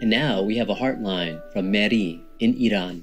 And now we have a heartline from Mary in Iran.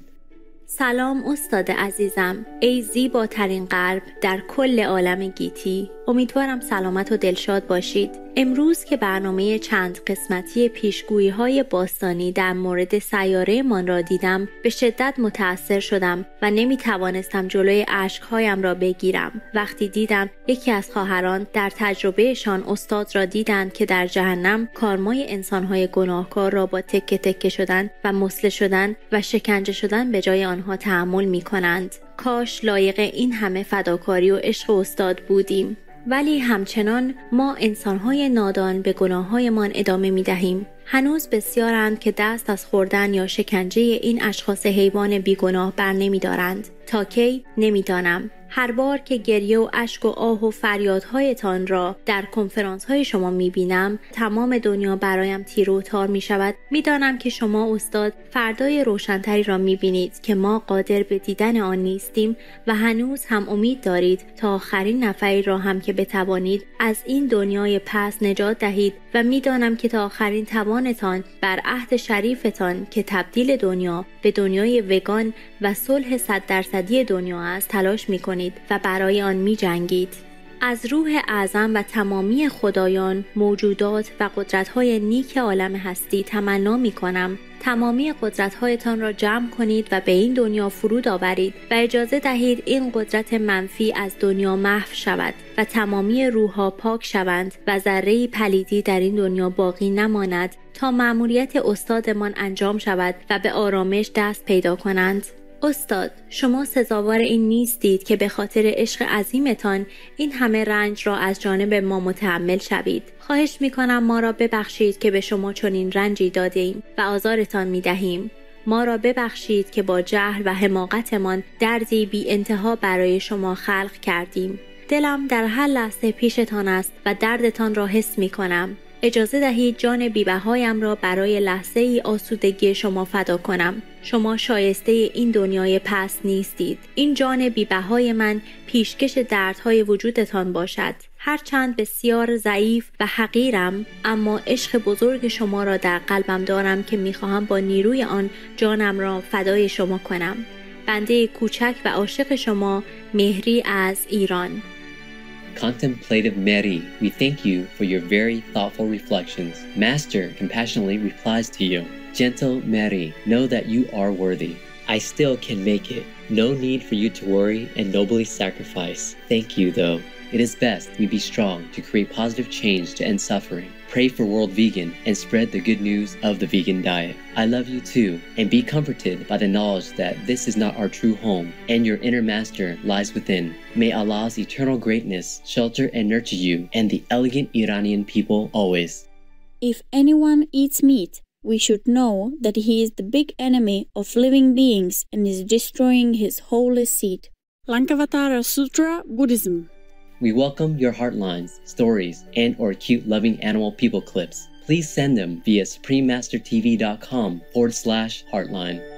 سلام استاد عزیزم، ای زیباترین قلب در کل عالم گیتی. امیدوارم سلامت و دلشاد باشید. امروز که برنامه چند قسمتی پیشگویی‌های باستانی در مورد سیاره من را دیدم، به شدت متأثر شدم و نمی‌توانستم جلوی اشک‌هایم را بگیرم. وقتی دیدم یکی از خواهران در تجربهشان استاد را دیدند که در جهنم کارمای انسان‌های گناهکار را با تکه تکه شدن و مسله شدن و شکنجه شدن به جای آنها تحمل می‌کنند. کاش لایق این همه فداکاری و عشق استاد بودیم. ولی همچنان ما انسان‌های نادان به گناه‌هایمان ادامه می‌دهیم. هنوز بسیارند که دست از خوردن یا شکنجه این اشخاص حیوان بیگناه بر نمی‌دارند. تا کی؟ نمی‌دانم. هر بار که گریه و اشک و آه و فریادهایتان را در کنفرانس‌های شما می‌بینم، تمام دنیا برایم تیر و تار می‌شود. می‌دانم که شما استاد فردای روشن‌تری را می‌بینید که ما قادر به دیدن آن نیستیم و هنوز هم امید دارید تا آخرین نفری را هم که بتوانید از این دنیای پس نجات دهید و می‌دانم که تا آخرین توانتان بر عهد شریفتان که تبدیل دنیا به دنیای وگان و صلح 100% دنیا است تلاش می‌کنید و برای آن می جنگید. از روح اعظم و تمامی خدایان، موجودات و قدرت‌های نیک عالم هستی تمنا می کنم تمامی قدرت‌هایتان را جمع کنید و به این دنیا فرود آورید و اجازه دهید این قدرت منفی از دنیا محو شود و تمامی روح‌ها پاک شوند و ذره‌ای پلیدی در این دنیا باقی نماند تا مأموریت استادمان انجام شود و به آرامش دست پیدا کنند. استاد، شما سزاوار این نیستید که به خاطر عشق عظیمتان این همه رنج را از جانب ما متحمل شوید. خواهش می‌کنم ما را ببخشید که به شما چنین رنجی دادیم و آزارتان می‌دهیم. ما را ببخشید که با جهل و حماقتمان دردی بی انتها برای شما خلق کردیم. دلم در هر لحظه پیشتان است و دردتان را حس می‌کنم. اجازه دهید جان بی‌بهایم را برای لحظه‌ای آسودگی شما فدا کنم. شما شایسته این دنیای پس نیستید. این جان بی‌بهای من پیشکش دردهای وجودتان باشد. هرچند بسیار ضعیف و حقیرم، اما عشق بزرگ شما را در قلبم دارم که می‌خواهم با نیروی آن جانم را فدای شما کنم. بنده کوچک و عاشق شما، مهری از ایران. Contemplative Mary, we thank you for your very thoughtful reflections. Master compassionately replies to you, Gentle Mary, know that you are worthy. I still can make it. No need for you to worry and nobly sacrifice. Thank you, though. It is best we be strong to create positive change to end suffering. Pray for World Vegan and spread the good news of the vegan diet. I love you too, and be comforted by the knowledge that this is not our true home, and your inner master lies within. May Allah's eternal greatness shelter and nurture you and the elegant Iranian people always. If anyone eats meat, we should know that he is the big enemy of living beings and is destroying his holy seed. Lankavatara Sutra Buddhism. We welcome your heartlines, stories, and/or cute loving animal people clips. Please send them via suprememastertv.com/heartline.